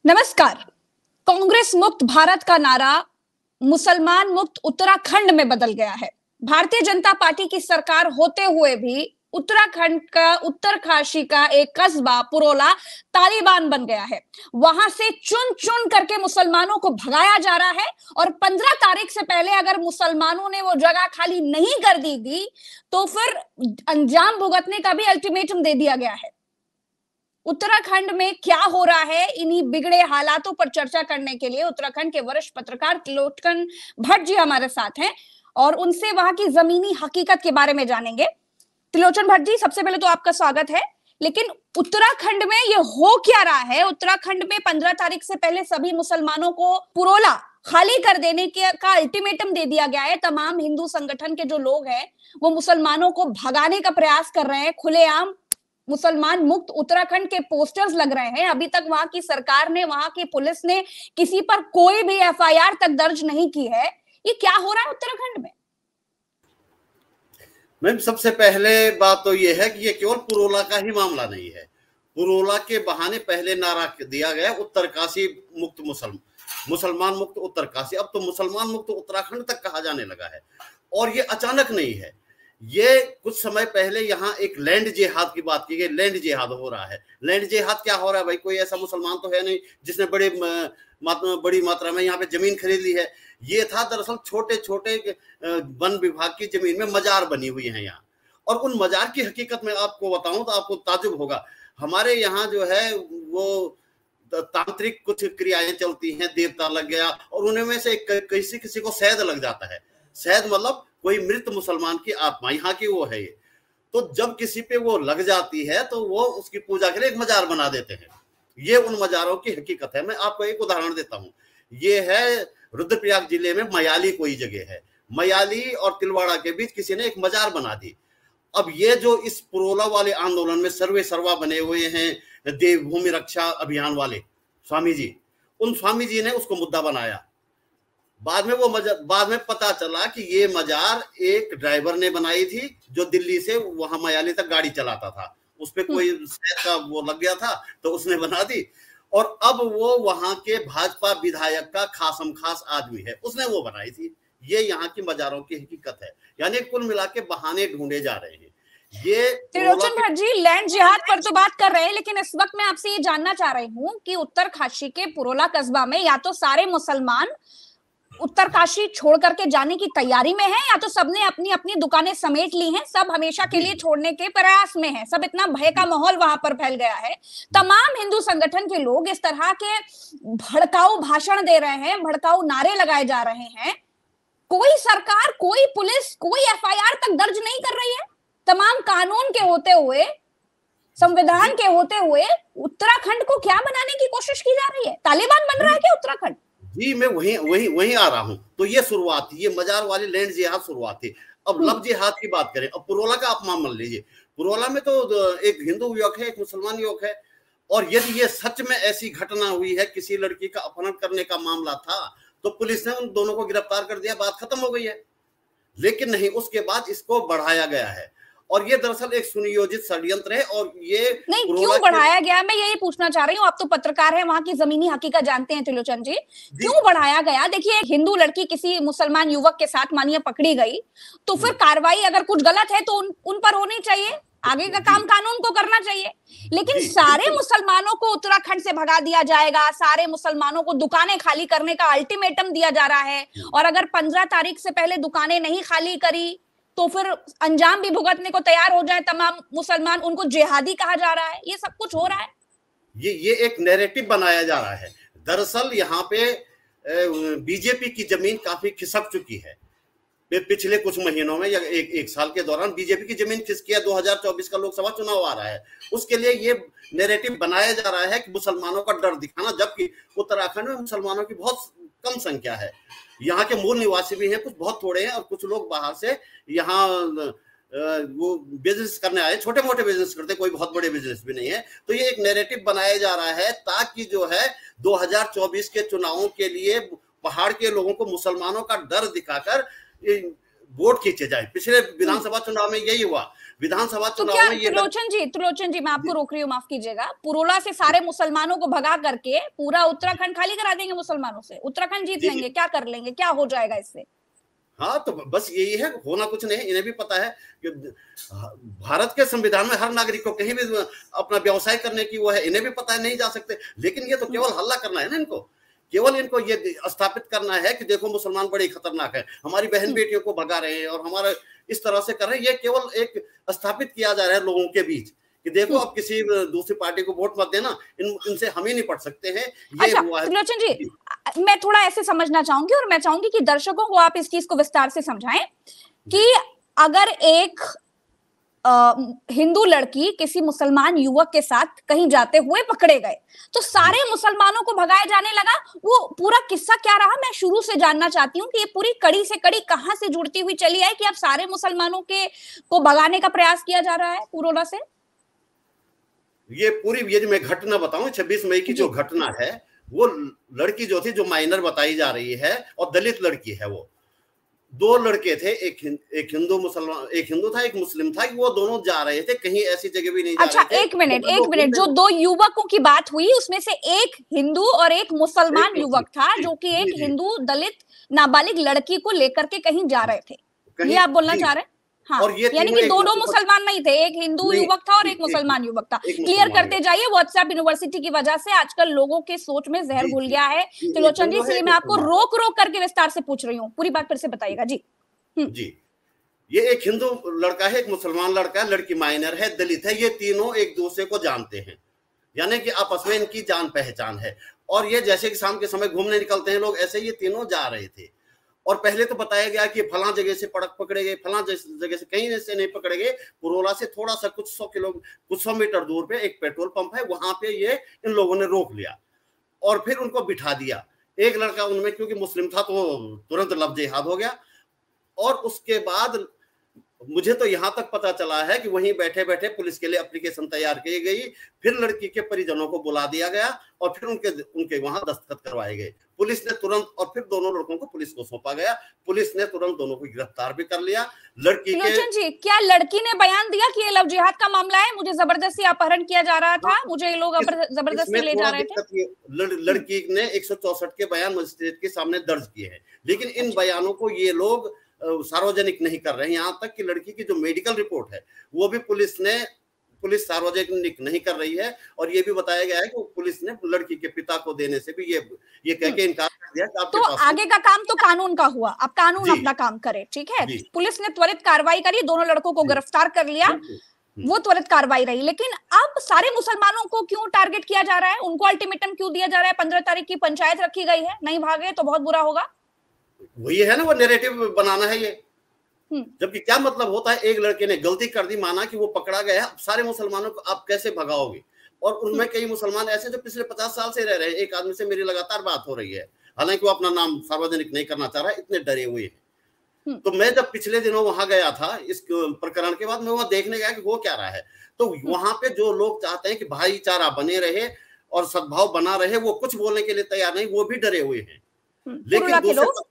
नमस्कार। कांग्रेस मुक्त भारत का नारा मुसलमान मुक्त उत्तराखंड में बदल गया है। भारतीय जनता पार्टी की सरकार होते हुए भी उत्तराखंड का उत्तरकाशी का एक कस्बा पुरोला तालिबान बन गया है। वहां से चुन चुन करके मुसलमानों को भगाया जा रहा है और 15 तारीख से पहले अगर मुसलमानों ने वो जगह खाली नहीं कर दी गई तो फिर अंजाम भुगतने का भी अल्टीमेटम दे दिया गया है। उत्तराखंड में क्या हो रहा है, इन्हीं बिगड़े हालातों पर चर्चा करने के लिए उत्तराखंड के वरिष्ठ पत्रकार त्रिलोचन भट्ट जी हमारे साथ हैं और उनसे वहां की जमीनी हकीकत के बारे में जानेंगे। त्रिलोचन भट्ट जी, सबसे पहले तो आपका स्वागत है। लेकिन उत्तराखंड में ये हो क्या रहा है? उत्तराखंड में 15 तारीख से पहले सभी मुसलमानों को पुरोला खाली कर देने का अल्टीमेटम दे दिया गया है। तमाम हिंदू संगठन के जो लोग हैं वो मुसलमानों को भगाने का प्रयास कर रहे हैं। खुलेआम मुसलमान मुक्त उत्तराखंड के पोस्टर्स लग रहे हैं। अभी तक वहां की सरकार ने, वहां की पुलिस ने किसी पर कोई भी एफआईआर तक दर्ज नहीं की है। ये क्या हो रहा है उत्तराखंड में? मैम, सबसे पहले बात तो ये है कि ये केवल पुरोला का ही मामला नहीं है। पुरोला के बहाने पहले नारा दिया गया उत्तरकाशी मुक्त मुसलमान मुक्त उत्तरकाशी। अब तो मुसलमान मुक्त उत्तराखंड तक कहा जाने लगा है और ये अचानक नहीं है। ये कुछ समय पहले यहाँ एक लैंड जिहाद की बात की गई। लैंड जिहाद हो रहा है। लैंड जिहाद क्या हो रहा है भाई? कोई ऐसा मुसलमान तो है नहीं जिसने बड़ी मात्रा में यहाँ पे जमीन खरीद ली है। ये था दरअसल छोटे छोटे वन विभाग की जमीन में मजार बनी हुई है यहाँ। और उन मजार की हकीकत में आपको बताऊं तो आपको ताजुब होगा। हमारे यहाँ जो है वो तांत्रिक कुछ क्रियाएं चलती हैं। देवता लग गया और उनमें से किसी को शहद लग जाता है। शहद मतलब कोई मृत मुसलमान की आत्मा यहाँ की वो है ये। तो जब किसी पे वो लग जाती है तो वो उसकी पूजा के लिए एक मजार बना देते हैं। ये उन मजारों की हकीकत है। मैं आपको एक उदाहरण देता हूँ। ये है रुद्रप्रयाग जिले में मयाली कोई जगह है। मयाली और तिलवाड़ा के बीच किसी ने एक मजार बना दी। अब ये जो इस पुरोला वाले आंदोलन में सर्वे सर्वा बने हुए हैं देवभूमि रक्षा अभियान वाले स्वामी जी, उन स्वामी जी ने उसको मुद्दा बनाया। बाद में पता चला कि ये मजार एक ड्राइवर ने बनाई थी जो दिल्ली से वहां मयाली तक गाड़ी चलाता था। उस पे कोई शहद का वो लग गया था तो उसने बना दी। और अब वो वहां के भाजपा विधायक का खासम खास आदमी है, उसने वो बनाई थी। ये यहाँ की मजारों की हकीकत है। यानी कुल मिला के बहाने ढूंढे जा रहे हैं। ये त्रिलोचन भट्ट जी, लैंड जिहाद पर तो बात कर रहे हैं, लेकिन इस वक्त मैं आपसे ये जानना चाह रही हूँ कि उत्तरकाशी के पुरोला कस्बा में या तो सारे मुसलमान उत्तरकाशी छोड़ करके जाने की तैयारी में है या तो सबने अपनी अपनी दुकानें समेट ली हैं। सब हमेशा के लिए छोड़ने के प्रयास में हैं। सब इतना भय का माहौल वहां पर फैल गया है। तमाम हिंदू संगठन के लोग इस तरह के भड़काऊ भाषण दे रहे हैं, भड़काऊ नारे लगाए जा रहे हैं। कोई सरकार, कोई पुलिस, कोई एफआईआर तक दर्ज नहीं कर रही है। तमाम कानून के होते हुए, संविधान के होते हुए उत्तराखंड को क्या बनाने की कोशिश की जा रही है? तालिबान बन रहा है क्या उत्तराखंड? जी, मैं वही आ रहा हूं। तो ये शुरुआत थी, ये मजार वाली लैंड जिहाद शुरुआत थी। अब लव जिहाद की बात करें। अब पुरोला का आप मान लीजिए। पुरोला में तो एक हिंदू युवक है, एक मुसलमान युवक है। और यदि ये सच में ऐसी घटना हुई है, किसी लड़की का अपहरण करने का मामला था, तो पुलिस ने उन दोनों को गिरफ्तार कर दिया, बात खत्म हो गई है। लेकिन नहीं, उसके बाद इसको बढ़ाया गया है और ये दरअसल एक सुनियोजित षड्यंत्र है। और ये नहीं, क्यों बढ़ाया गया, मैं यही पूछना चाह रही हूँ। आप तो पत्रकार हैं, वहां की जमीनी हकीकत जानते हैं त्रिलोचन जी। क्यों बढ़ाया गया? देखिए, हिंदू लड़की किसी मुसलमान युवक के साथ मानिए पकड़ी गई तो फिर कार्रवाई अगर कुछ गलत है तो उन पर होनी चाहिए। आगे का काम कानून को करना चाहिए। लेकिन सारे मुसलमानों को उत्तराखंड से भगा दिया जाएगा, सारे मुसलमानों को दुकानें खाली करने का अल्टीमेटम दिया जा रहा है। और अगर 15 तारीख से पहले दुकानें नहीं खाली करी तो फिर अंजाम भी भुगतने को तैयार हो जाए तमाम मुसलमान। उनको जिहादी कहा जा रहा है। ये सब कुछ हो रहा है। ये एक नैरेटिव बनाया जा रहा है। दरअसल यहाँ पे बीजेपी की जमीन काफी खिसक चुकी है। पिछले कुछ महीनों में या एक साल के दौरान बीजेपी की जमीन खिसकी है। 2024 का लोकसभा चुनाव आ रहा है, उसके लिए ये नैरेटिव बनाया जा रहा है कि मुसलमानों का डर दिखाना। जबकि उत्तराखंड में मुसलमानों की बहुत कम संख्या है। यहाँ के मूल निवासी भी हैं, कुछ बहुत थोड़े हैं, और कुछ लोग बाहर से यहाँ वो बिजनेस करने आए, छोटे मोटे बिजनेस करते, कोई बहुत बड़े बिजनेस भी नहीं है। तो ये एक नैरेटिव बनाया जा रहा है ताकि जो है 2024 के चुनावों के लिए पहाड़ के लोगों को मुसलमानों का डर दिखाकर वोट खींचे जाए। पिछले विधानसभा चुनाव में यही हुआ। विधानसभा तो चुनाव क्या में ये त्रिलोचन जी मैं आपको रोक रही हूँ, माफ कीजिएगा, पुरोला से सारे मुसलमानों को भगा करके पूरा उत्तराखंड खाली करा देंगे मुसलमानों से, उत्तराखंड जीत जी लेंगे, क्या कर लेंगे, क्या हो जाएगा इससे? हाँ, तो बस यही है, होना कुछ नहीं है। इन्हें भी पता है कि भारत के संविधान में हर नागरिक को कहीं भी अपना व्यवसाय करने की वो है, इन्हें भी पता है नहीं जा सकते। लेकिन ये तो केवल हल्ला करना है ना, इनको केवल इनको ये स्थापित करना है कि देखो मुसलमान बड़े खतरनाक है, हमारी बहन बेटियों को भगा रहे हैं और हमारा इस तरह से कर रहे हैं। ये केवल एक स्थापित किया जा रहा है लोगों के बीच कि देखो अब किसी दूसरी पार्टी को वोट मत देना, इनसे हम ही निपट सकते हैं। ये अच्छा हुआ है। त्रिलोचन जी, मैं थोड़ा ऐसे समझना चाहूंगी और मैं चाहूंगी कि दर्शकों को आप इस चीज को विस्तार से समझाएं कि अगर एक हिंदू लड़की किसी मुसलमान युवक के साथ कहीं जाते हुए पकड़े गए तो सारे मुसलमानों को भगाया जाने लगा, वो पूरा किस्सा क्या रहा? मैं शुरू से जानना चाहती हूँ कि ये पूरी कड़ी से कड़ी कहां से जुड़ती हुई चली आई कि अब सारे मुसलमानों को भगाने का प्रयास किया जा रहा है पुरोला से। ये पूरी ये जो मैं घटना बताऊं, 26 मई की जो घटना है, वो लड़की जो थी, जो माइनर बताई जा रही है और दलित लड़की है, वो दो लड़के थे, एक हिंदू मुसलमान, एक हिंदू था एक मुस्लिम था, कि वो दोनों जा रहे थे कहीं ऐसी जगह भी नहीं जा अच्छा, रहे थे। एक मिनट, जो दो युवकों की बात हुई उसमें से एक हिंदू और एक मुसलमान युवक था, जो कि एक हिंदू दलित नाबालिग लड़की को लेकर के कहीं जा रहे थे, ये आप बोलना चाह रहे हैं? हाँ, और ये यानी कि दोनों मुसलमान नहीं थे, एक हिंदू युवक था और एक मुसलमान युवक था। क्लियर करते जाइए, व्हाट्सएप यूनिवर्सिटी की वजह से आजकल लोगों के सोच में जहर घुल गया है त्रिलोचन जी, इसलिए मैं आपको रोक रोक करके विस्तार से पूछ रही हूँ, पूरी बात फिर से बताइएगा जी। जी, ये एक हिंदू लड़का है, एक मुसलमान लड़का है, लड़की माइनर है, दलित है, ये तीनों एक दूसरे को जानते हैं, यानी कि आपस में इनकी जान पहचान है। और ये जैसे कि शाम के समय घूमने निकलते हैं लोग, ऐसे ये तीनों जा रहे थे। और पहले तो बताया गया कि फलां जगह से पकड़े गए, फलां जगह से, कहीं से नहीं पकड़े गए, पुरोला से थोड़ा सा कुछ सौ मीटर दूर पे एक पेट्रोल पंप है, वहां पे ये इन लोगों ने रोक लिया और फिर उनको बिठा दिया। एक लड़का उनमें क्योंकि मुस्लिम था तो तुरंत लफ्ज जिहाद हो गया। और उसके बाद मुझे तो यहां तक पता चला है कि वहीं बैठे बैठे पुलिस के लिए एप्लीकेशन तैयार की गई, फिर लड़की के परिजनों को बुला दिया गया और फिर उनके वहां दस्तखत करवाए गए। पुलिस ने तुरंत, और फिर दोनों लड़कों को पुलिस को सौंपा गया, पुलिस ने तुरंत दोनों को गिरफ्तार भी कर लिया। लड़की के जी, क्या लड़की ने बयान दिया कि ये लव जिहाद का मामला है, मुझे जबरदस्ती अपहरण किया जा रहा था, मुझे ये लोग जबरदस्ती ले जा रहे थे? लड़की ने 164 के बयान मजिस्ट्रेट के सामने दर्ज किए हैं, लेकिन इन बयानों को ये लोग सार्वजनिक नहीं कर रहे हैं। यहाँ तक कि लड़की की जो मेडिकल रिपोर्ट है वो भी पुलिस सार्वजनिक नहीं कर रही है। और ये भी बताया गया है कि पुलिस ने लड़की के पिता को देने से भी ये कह के इनकार कर दिया कि आपके तो पास आगे का काम तो कानून का हुआ, अब कानून अपना काम करे, ठीक है? पुलिस ने त्वरित कार्रवाई करी, दोनों लड़कों को गिरफ्तार कर लिया, वो त्वरित कार्रवाई रही। लेकिन अब सारे मुसलमानों को क्यों टारगेट किया जा रहा है? उनको अल्टीमेटम क्यों दिया जा रहा है? 15 तारीख की पंचायत रखी गई है, नहीं भागे तो बहुत बुरा होगा। वही है ना, वो नैरेटिव बनाना है ये। जबकि क्या मतलब होता है, एक लड़के ने गलती कर दी, माना कि वो पकड़ा गया, सारे मुसलमानों को आप कैसे भगाओगे? और उनमें कई मुसलमान ऐसे जो पिछले 50 साल से रह रहे हैं। एक आदमी से मेरी लगातार बात हो रही है, हालांकि वो अपना नाम सार्वजनिक नहीं करना चाह रहा है, इतने डरे हुए हैं। तो मैं जब पिछले दिनों वहां गया था इस प्रकरण के बाद, मैं वहां देखने गया कि वो क्या रहा है। तो वहां पे जो लोग चाहते हैं कि भाईचारा बने रहे और सद्भाव बना रहे, वो कुछ बोलने के लिए तैयार नहीं, वो भी डरे हुए हैं। लेकिन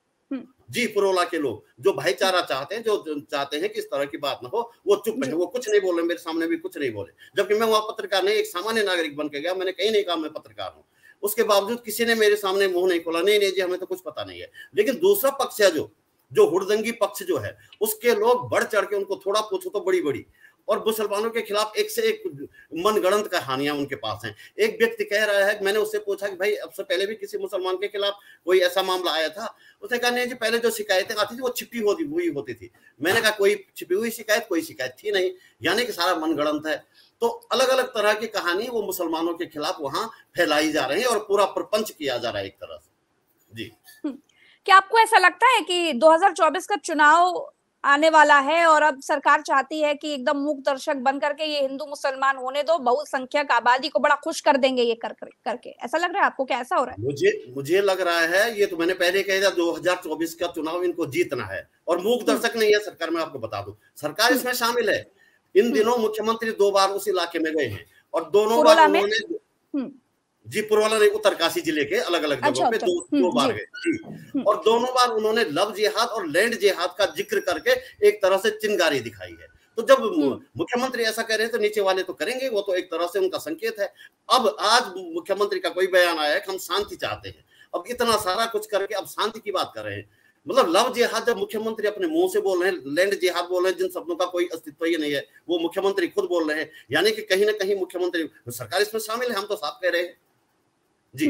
दूसरे पुरोला के लोग जो भाईचारा चाहते हैं, जो चाहते हैं कि इस तरह की बात ना हो, वो चुप है, वो कुछ नहीं बोले, मेरे सामने भी कुछ नहीं बोले। जबकि मैं वहां पत्रकार नहीं, एक सामान्य नागरिक बन के गया, मैंने कहीं नहीं कहा मैं पत्रकार हूं, उसके बावजूद किसी ने मेरे सामने मुंह नहीं खोला, नहीं जी हमें तो कुछ पता नहीं है। लेकिन दूसरा पक्ष है, जो हुड़दंगी पक्ष जो है, उसके लोग बढ़ चढ़ के, उनको थोड़ा पूछो तो बड़ी बड़ी, और मुसलमानों के खिलाफ एक से एक मनगढ़ंत कहानियां उनके पास हैं। एक व्यक्ति कह रहा है, मैंने उससे पूछा कि भाई अब से पहले भी किसी मुसलमान के खिलाफ कोई ऐसा मामला आया था? उसने कहा नहीं जी, पहले जो शिकायतें आती थी वो छिपी हुई होती थी। मैंने कहा कोई छिपी हुई शिकायत, कोई शिकायत थी नहीं, यानी कि सारा मनगढ़ंत है। तो अलग अलग तरह की कहानी वो मुसलमानों के खिलाफ वहां फैलाई जा रही है और पूरा प्रपंच किया जा रहा है एक तरह से। जी, क्या आपको ऐसा लगता है कि 2024 का चुनाव आने वाला है और अब सरकार चाहती है कि एकदम मूक दर्शक बन करके ये हिंदू मुसलमान होने दो, बहुसंख्यक आबादी को बड़ा खुश कर देंगे ये करके? ऐसा लग रहा है आपको? क्या ऐसा हो रहा है? मुझे लग रहा है, ये तो मैंने पहले कहा था, 2024 का चुनाव इनको जीतना है। और मूक दर्शक नहीं है सरकार, मैं आपको बता दूं, सरकार इसमें शामिल है। इन दिनों मुख्यमंत्री 2 बार उस इलाके में गए हैं और दोनों बार उन्होंने जी, पुरोला नहीं, उत्तरकाशी जिले के अलग अलग जगहों पे दो बार गए जी। और दोनों बार उन्होंने लव जिहाद और लैंड जिहाद का जिक्र करके एक तरह से चिंगारी दिखाई है। तो जब मुख्यमंत्री ऐसा कह रहे हैं तो नीचे वाले तो करेंगे, वो तो एक तरह से उनका संकेत है। अब आज मुख्यमंत्री का कोई बयान आया है कि हम शांति चाहते हैं, अब इतना सारा कुछ करके अब शांति की बात कर रहे हैं। मतलब लव जिहाद जब मुख्यमंत्री अपने मुंह से बोल रहे हैं, लैंड जिहाद बोल रहे हैं, जिन शब्दों का कोई अस्तित्व ही नहीं है, वो मुख्यमंत्री खुद बोल रहे हैं, यानी कि कहीं ना कहीं मुख्यमंत्री सरकार इसमें शामिल है, हम तो साफ कह रहे हैं जी।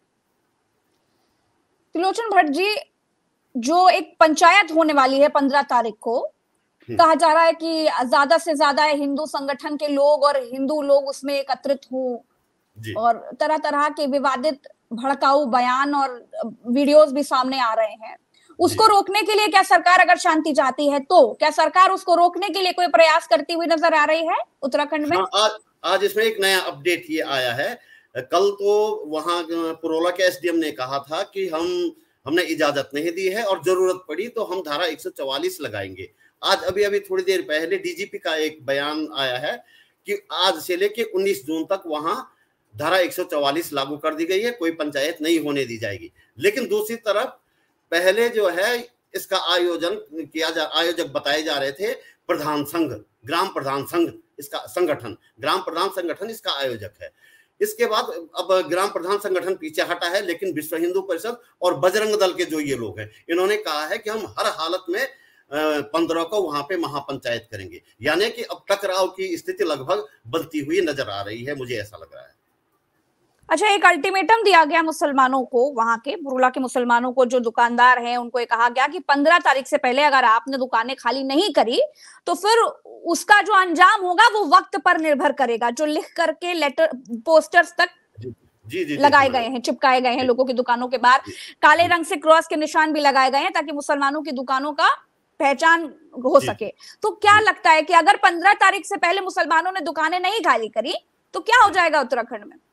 त्रिलोचन भट्ट जी, जो एक पंचायत होने वाली है 15 तारीख को, कहा जा रहा है कि ज्यादा से ज्यादा हिंदू संगठन के लोग और हिंदू लोग उसमें एकत्रित हों और तरह तरह के विवादित भड़काऊ बयान और वीडियोस भी सामने आ रहे हैं। उसको रोकने के लिए क्या सरकार अगर शांति चाहती है तो क्या सरकार उसको रोकने के लिए कोई प्रयास करती हुई नजर आ रही है उत्तराखंड में? आज इसमें एक नया अपडेट ये आया है। कल तो वहां पुरोला के एसडीएम ने कहा था कि हमने इजाजत नहीं दी है और जरूरत पड़ी तो हम धारा 144 लगाएंगे। आज अभी थोड़ी देर पहले डीजीपी का एक बयान आया है कि आज से लेके 19 जून तक वहां धारा 144 लागू कर दी गई है, कोई पंचायत नहीं होने दी जाएगी। लेकिन दूसरी तरफ पहले जो है इसका आयोजक बताए जा रहे थे प्रधान संघ, ग्राम प्रधान संघ इसका संगठन, ग्राम प्रधान संगठन इसका आयोजक है। इसके बाद अब ग्राम प्रधान संगठन पीछे हटा है, लेकिन विश्व हिंदू परिषद और बजरंग दल के जो ये लोग हैं, इन्होंने कहा है कि हम हर हालत में 15 को वहां पे महापंचायत करेंगे। यानी कि अब टकराव की स्थिति लगभग बनती हुई नजर आ रही है, मुझे ऐसा लग रहा है। अच्छा, एक अल्टीमेटम दिया गया मुसलमानों को, वहां के बुरुला के मुसलमानों को, जो दुकानदार हैं उनको ये कहा गया कि 15 तारीख से पहले अगर आपने दुकानें खाली नहीं करी तो फिर उसका जो अंजाम होगा वो वक्त पर निर्भर करेगा। जो लिख करके लेटर पोस्टर्स तक लगाए गए हैं, चिपकाए गए हैं लोगों की दुकानों के बाहर, काले रंग से क्रॉस के निशान भी लगाए गए हैं ताकि मुसलमानों की दुकानों का पहचान हो सके। तो क्या लगता है कि अगर 15 तारीख से पहले मुसलमानों ने दुकानें नहीं खाली करी तो क्या हो जाएगा उत्तराखंड में?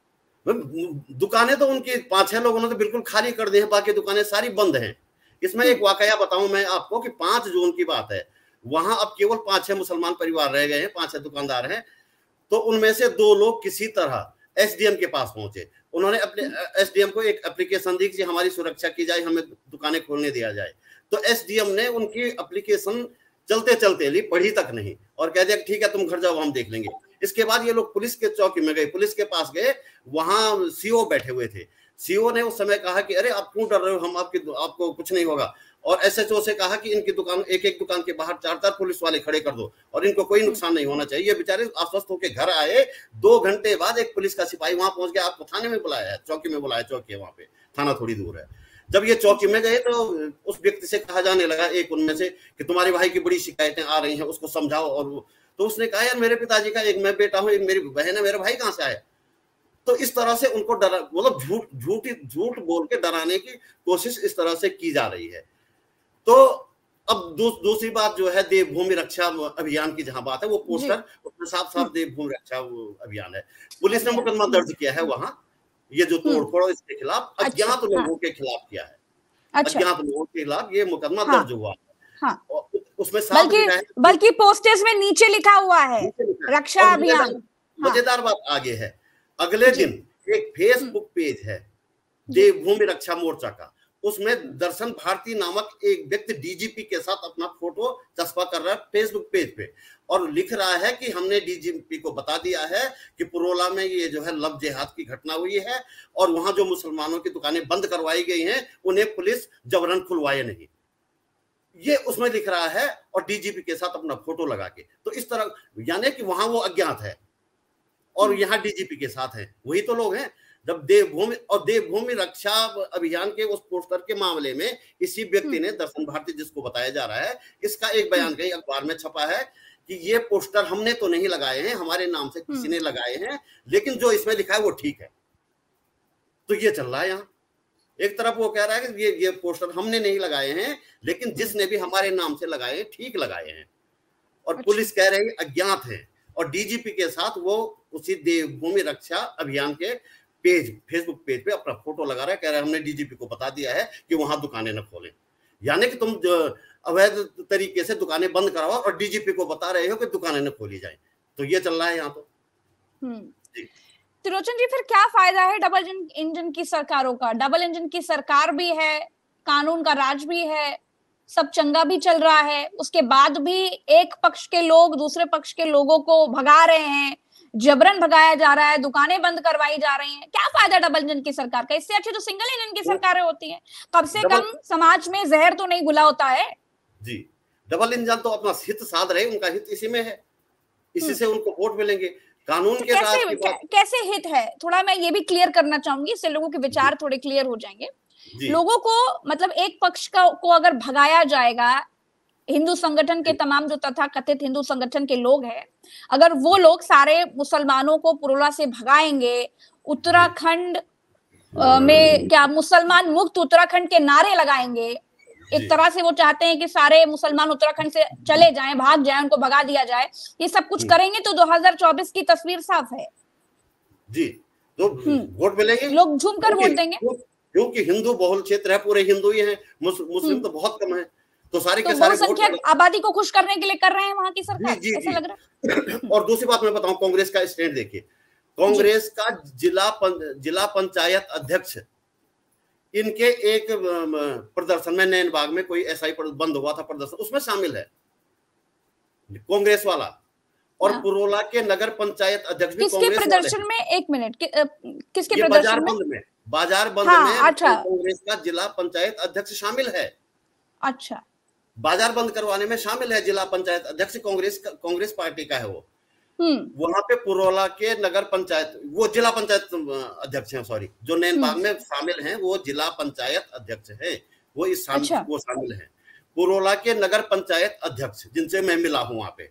दुकानें तो उनकी 5-6 लोगों ने तो बिल्कुल खाली कर दी है, बाकी दुकानें सारी बंद हैं। इसमें एक वाकया बताऊं मैं आपको कि 5 जून की बात है, वहां अब केवल 5-6 मुसलमान परिवार रह गए हैं, 5-6 दुकानदार हैं। तो उनमें से 2 लोग किसी तरह एसडीएम के पास पहुंचे। उन्होंने अपने एसडीएम को एक एप्लीकेशन दी कि हमारी सुरक्षा की जाए, हमें दुकानें खोलने दिया जाए। तो एसडीएम ने उनकी एप्लीकेशन चलते चलते ली, पढ़ी तक नहीं, और कह दिया ठीक है तुम घर जाओ, हम देख लेंगे। इसके बाद ये लोग पुलिस के चौकी में गए, पुलिस के पास गए, वहां सीओ बैठे हुए थे। सीओ ने उस समय कहा कि अरे आप क्यों डर रहे हो, हम आपको कुछ नहीं होगा। और एसएचओ से कहा कि इनकी दुकान, एक दुकान के बाहर 4 पुलिस वाले खड़े कर दो और इनको कोई नुकसान नहीं होना चाहिए। ये बेचारे आश्वस्त होकर घर आए। 2 घंटे बाद एक पुलिस का सिपाही वहां पहुंच गया, आपको थाने में बुलाया है, चौकी में बुलाया, चौकी है वहां पे, थाना थोड़ी दूर है। जब ये चौकी में गए तो उस व्यक्ति से कहा जाने लगा, एक उनमें से, कि तुम्हारे भाई की बड़ी शिकायतें आ रही हैं, उसको समझाओ। और तो उसने कहा यार मेरे पिताजी का एक मैं बेटा हूं, एक मेरी बहन है, मेरा भाई कहां से आया? तो इस तरह से उनको डरा, मतलब झूठ बोल के डराने की कोशिश इस तरह से की जा रही है। तो अब दूसरी बात जो है देवभूमि रक्षा अभियान की जहां बात है, वो पोस्टर उसमें साफ साफ देवभूमि रक्षा अभियान है। पुलिस ने मुकदमा दर्ज किया है वहां, ये जो तोड़फोड़ इसके खिलाफ अज्ञात लोगों के खिलाफ किया है। अज्ञात लोगों के खिलाफ ये मुकदमा दर्ज हुआ है। उसमें बल्कि पोस्टर्स में नीचे लिखा हुआ है रक्षा अभियान। मजेदार बात आगे है, अगले दिन एक फेसबुक पेज है देवभूमि रक्षा मोर्चा का, उसमें दर्शन भारती नामक एक व्यक्ति डीजीपी के साथ अपना फोटो चस्पा कर रहा है फेसबुक पेज पे, और लिख रहा है कि हमने डीजीपी को बता दिया है कि पुरोला में ये जो है लव जिहाद की घटना हुई है और वहां जो मुसलमानों की दुकानें बंद करवाई गई हैं उन्हें पुलिस जबरन खुलवाए नहीं, ये उसमें लिख रहा है, और डीजीपी के साथ अपना फोटो लगा के। तो इस तरह, यानी कि वहां वो अज्ञात है और यहाँ डीजीपी के साथ है, वही तो लोग हैं। जब देवभूमि रक्षा अभियान के उस पोस्टर के मामले में इसी व्यक्ति ने, दर्शन भारती जिसको बताया जा रहा है, इसका एक बयान कई अखबार में छपा है कि ये पोस्टर हमने तो नहीं लगाए हैं, हमारे नाम से किसी ने लगाए हैं, लेकिन जो इसमें लिखा है वो ठीक है। तो ये चल रहा है यहाँ, एक तरफ वो कह रहा है कि ये पोस्टर हमने नहीं लगाए हैं, लेकिन जिसने भी हमारे नाम से लगाए हैं ठीक लगाए हैं, और पुलिस कह रही है अज्ञात है। और डीजीपी के साथ वो उसी देवभूमि रक्षा अभियान के फेसबुक पेज पे अपना फोटो लगा रहा है, कह रहा है हमने डीजीपी को बता दिया है कि वहां दुकानें न खोलें। यानी कि तुम अवैध तरीके से दुकानें बंद कराओ और डीजीपी को बता रहे हो कि दुकानें न खोली जाए। तो ये चल रहा है यहाँ तो। त्रिलोचन जी, फिर क्या फायदा है डबल इंजन की सरकारों का? डबल इंजन की सरकार भी है, कानून का राज भी है, सब चंगा भी चल रहा है, उसके बाद भी एक पक्ष के लोग दूसरे पक्ष के लोगों को भगा रहे हैं, जबरन भगाया जा रहा है, दुकानें बंद करवाई जा रही हैं। क्या फायदा डबल इंजन की सरकार का? इससे अच्छी तो सिंगल इंजन की सरकारें होती हैं। कम से कम समाज में जहर तो नहीं घुला होता है। जी, डबल इंजन तो अपना हित साध रहे, उनका हित इसी में है, इसी से उनको वोट मिलेंगे। कानून के राज की बात कैसे हित है, थोड़ा मैं ये भी क्लियर करना चाहूंगी, इससे लोगों के विचार थोड़े क्लियर हो जाएंगे। लोगों को मतलब एक पक्ष को अगर भगाया जाएगा, हिंदू संगठन के तमाम जो तथाकथित हिंदू संगठन के लोग हैं, अगर वो लोग सारे मुसलमानों को पुरोला से भगाएंगे, उत्तराखंड में क्या मुसलमान मुक्त उत्तराखंड के नारे लगाएंगे, एक तरह से वो चाहते हैं कि सारे मुसलमान उत्तराखंड से चले जाएं, भाग जाएं, उनको भगा दिया जाए, ये सब कुछ करेंगे तो 2024 की तस्वीर साफ है जी। तो वोट मिलेंगे, लोग झूम कर वोट देंगे, क्योंकि हिंदू बहुल क्षेत्र है, पूरे हिंदू ही हैं, मुस्लिम तो बहुत कम है, तो सारे के सारे बहुसंख्यक आबादी को खुश करने के लिए कर रहे हैं वहां की सरकार, ऐसा लग रहा है। और दूसरी बात मैं बताऊं, कांग्रेस का स्टैंड देखिए, कांग्रेस का जिला पंचायत अध्यक्ष, इनके एक प्रदर्शन में नैनबाग में कोई एसआई बंद हुआ था प्रदर्शन, उसमें शामिल है कांग्रेस वाला, और पुरोला के नगर पंचायत अध्यक्ष भी किसके प्रदर्शन में? एक मिनट, किसके प्रदर्शन में? बाजार बंद में कांग्रेस का जिला पंचायत अध्यक्ष शामिल है। अच्छा, बाजार बंद करवाने में शामिल है जिला पंचायत अध्यक्ष, कांग्रेस पार्टी का है वो। वहां पे पुरोला के नगर पंचायत, वो जिला पंचायत अध्यक्ष हैं, सॉरी, जो नैनबाग में शामिल हैं वो जिला पंचायत अध्यक्ष है, वो इस वो शामिल है। पुरोला के नगर पंचायत अध्यक्ष जिनसे मैं मिला हूं वहां पे,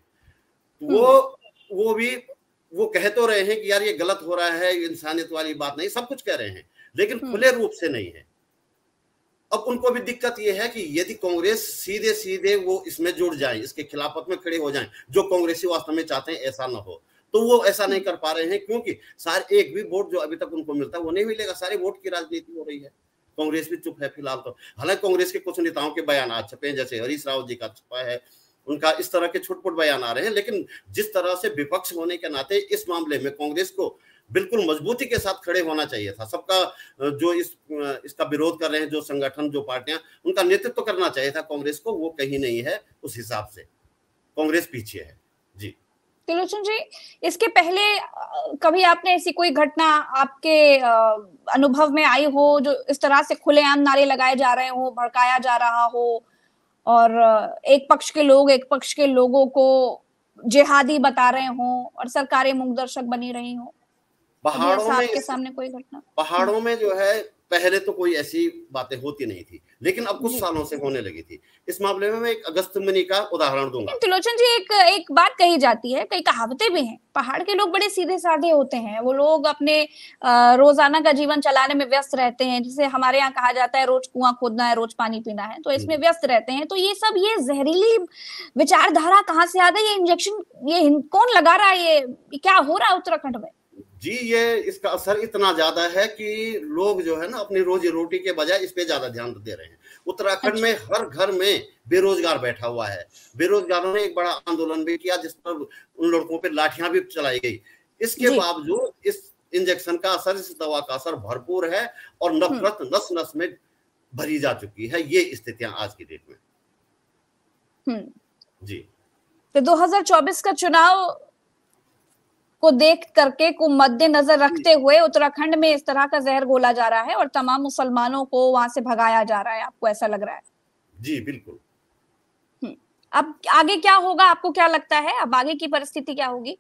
वो भी वो कह तो रहे हैं कि यार ये गलत हो रहा है, इंसानियत वाली बात नहीं, सब कुछ कह रहे हैं, लेकिन खुले रूप से नहीं है। अब उनको भी दिक्कत ये है कि यदि कांग्रेस सीधे सीधे वो इसमें जुड़ जाए, इसके खिलाफत में खड़े हो जाएं, जो कांग्रेसी वास्तव में चाहते हैं ऐसा ना हो, तो वो ऐसा नहीं कर पा रहे हैं, क्योंकि सारे एक भी वोट जो अभी तक उनको मिलता है वो नहीं मिलेगा, सारे वोट की राजनीति हो रही है। कांग्रेस भी चुप है फिलहाल तो, हालांकि कांग्रेस के कुछ नेताओं के बयान आ छपे हैं, जैसे हरीश रावत जी का छपा है, उनका इस तरह के छुटपुट बयान आ रहे हैं, लेकिन जिस तरह से विपक्ष होने के नाते इस मामले में कांग्रेस को बिल्कुल मजबूती के साथ खड़े होना चाहिए था। सबका जो इसका विरोध कर रहे हैं, जो संगठन, जो पार्टियां, उनका नेतृत्व करना चाहिए था कांग्रेस को, वो कहीं नहीं है, उस हिसाब से कांग्रेस पीछे है। जी त्रिलोचन जी, इसके पहले कभी आपने ऐसी कोई घटना आपके अनुभव में आई हो जो इस तरह से खुलेआम नारे लगाए जा रहे हो, भड़काया जा रहा हो, और एक पक्ष के लोग एक पक्ष के लोगों को जिहादी बता रहे हो और सरकारें मूकदर्शक बनी रही हो? पहाड़ों में आपके सामने कोई घटना? पहाड़ों में जो है पहले तो कोई ऐसी बातें होती नहीं थी, लेकिन अब कुछ सालों से होने लगी थी। इस मामले में मैं एक अगस्त मुनि का उदाहरण दूंगा। त्रिलोचन जी, एक बात कही जाती है, कई कहावतें भी हैं, पहाड़ के लोग बड़े सीधे साधे होते हैं, वो लोग अपने रोजाना का जीवन चलाने में व्यस्त रहते हैं, जिसे हमारे यहाँ कहा जाता है रोज कुआं खोदना है, रोज पानी पीना है, तो इसमें व्यस्त रहते हैं। तो ये सब, ये जहरीली विचारधारा कहाँ से आ गई? ये इंजेक्शन ये कौन लगा रहा है? ये क्या हो रहा है उत्तराखंड में? जी, ये इसका असर इतना ज्यादा है कि लोग जो है ना अपनी रोजी रोटी के बजाय इस पे ज्यादा ध्यान दे रहे हैं। उत्तराखंड में हर घर में बेरोजगार बैठा हुआ है। बेरोजगारों ने एक बड़ा आंदोलन भी किया, जिस पर उन लड़कों पे लाठियां भी चलाई गई। इसके बावजूद इस इंजेक्शन का असर, इस दवा का असर भरपूर है, और नफरत नस नस में भरी जा चुकी है। ये स्थितियां आज की डेट में। जी, तो 2024 का चुनाव को देख करके, को मद्देनजर रखते हुए उत्तराखंड में इस तरह का जहर घोला जा रहा है और तमाम मुसलमानों को वहां से भगाया जा रहा है, आपको ऐसा लग रहा है? जी बिल्कुल। अब आगे क्या होगा, आपको क्या लगता है, अब आगे की परिस्थिति क्या होगी?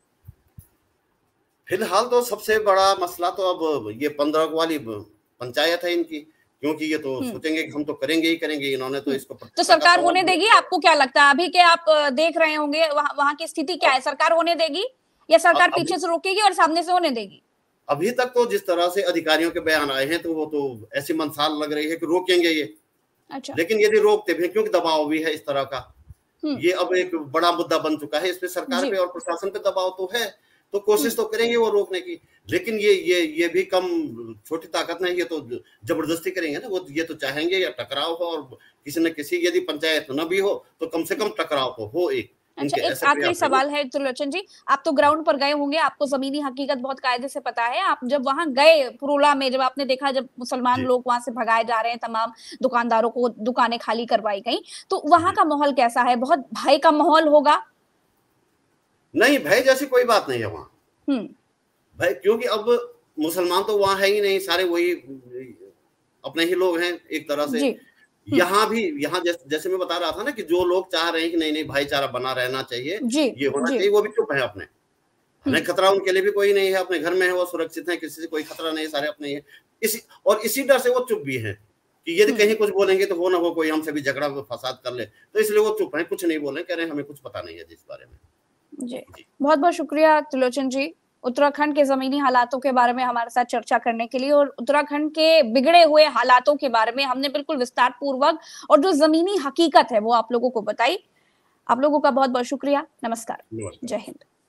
फिलहाल तो सबसे बड़ा मसला तो अब ये 15 वाली पंचायत है इनकी, क्योंकि ये तो सोचेंगे कि हम तो करेंगे ही करेंगे, इन्होंने तो इसको तो सरकार होने देगी? आपको क्या लगता है, अभी के आप देख रहे होंगे वहां की स्थिति क्या है, सरकार होने देगी या सरकार पीछे से रोकेगी और सामने से होने देगी? अभी तक तो जिस तरह से अधिकारियों के बयान आए हैं, तो वो तो ऐसी मंसाल लग रही है कि रोकेंगे ये। अच्छा। लेकिन यदि रोकते भी, क्योंकि दबाव भी है इस तरह का, ये अब एक बड़ा मुद्दा बन चुका है, इसमें सरकार पे और प्रशासन पे दबाव तो है, तो कोशिश तो करेंगे वो रोकने की, लेकिन ये भी कम छोटी ताकत नहीं, ये तो जबरदस्ती करेंगे ना। वो ये तो चाहेंगे या टकराव हो, और किसी न किसी, यदि पंचायत न भी हो तो कम से कम टकराव तो हो एक, अच्छा, उनके एक ऐसे आखिरी प्रयास नहीं। सवाल है त्रिलोचन जी, आप तो ग्राउंड पर गए होंगे, आपको जमीनी हकीकत बहुत कायदे से पता है। आप जब वहां गए पुरोला में, जब आपने देखा जब मुसलमान जी, लोग वहां से भगाए जा रहे हैं, तमाम दुकानदारों को दुकानें खाली करवाई गई, तो वहां जी। का माहौल कैसा है? बहुत भय का माहौल होगा। नहीं, भय जैसी कोई बात नहीं है वहाँ। हम्म। भय, क्योंकि अब मुसलमान तो वहाँ है ही नहीं, सारे वही अपने ही लोग हैं एक तरह से। जी। हम्म। यहाँ भी, यहाँ जैसे मैं बता रहा था ना कि जो लोग चाह रहे हैं कि नहीं-नहीं भाईचारा बना रहना चाहिए, जी। ये होना जी। चाहिए, वो भी चुप हैं अपने। हमें हम्म। खतरा उनके लिए भी कोई नहीं है, अपने घर में है, वो सुरक्षित हैं, किसी से कोई खतरा नहीं है, सारे अपने ही हैं। इसी डर से वो चुप भी हैं कि यदि हम्म। कहीं कुछ बोलेंगे तो वो ना हो कोई हमसे भी झगड़ा फसाद कर ले, तो इसलिए वो चुप हैं, कुछ नहीं बोल रहे, कह रहे हैं हमें कुछ पता नहीं है जी इस बारे में। जी, जी, बहुत बहुत शुक्रिया त्रिलोचन जी, उत्तराखंड के जमीनी हालातों के बारे में हमारे साथ चर्चा करने के लिए, और उत्तराखंड के बिगड़े हुए हालातों के बारे में हमने बिल्कुल विस्तार पूर्वक और जो जमीनी हकीकत है वो आप लोगों को बताई। आप लोगों का बहुत बहुत शुक्रिया। नमस्कार। धन्यवाद। जय हिंद।